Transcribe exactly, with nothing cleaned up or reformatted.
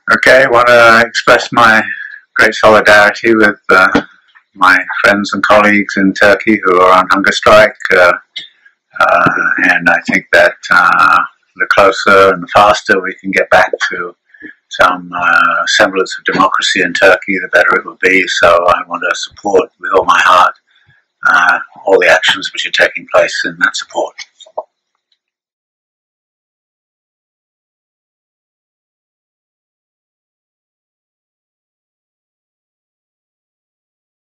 Okay, I want to express my great solidarity with uh, my friends and colleagues in Turkey who are on hunger strike, uh, uh, and I think that uh, the closer and the faster we can get back to some uh, semblance of democracy in Turkey, the better it will be. So I want to support with all my heart uh, all the actions which are taking place in that support.